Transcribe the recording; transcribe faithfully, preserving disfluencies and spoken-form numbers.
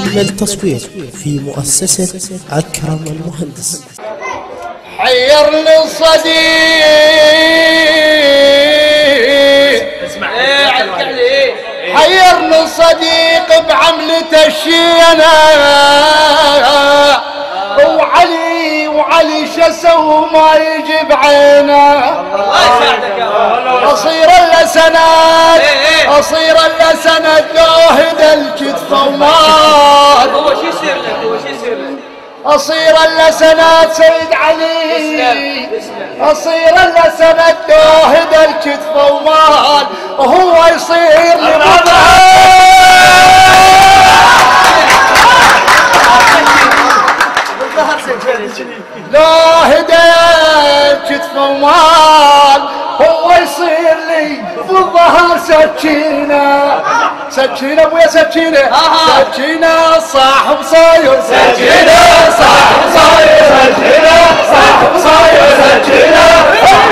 أجمل تصوير في مؤسسة أكرم المهندس. حيرني الصديق حيرني الصديق بعملته الشينة وعلي وعلي شسو ما يجي بعينه. اصير الا سند اصير الا سند لوهد الكتف ومات. هو شو يصير لك هو شو يصير لك اصير الا سند سيد علي اصير الا سند لوهد الكتف ومال وهو يصير لي لو هديت كتف ومال هو يصير لي بالظهر سكينة سكينة ابويا سكينة سكينة صاحب صاير سكينة صاحب صاير سكينة صاحب صاير سكينة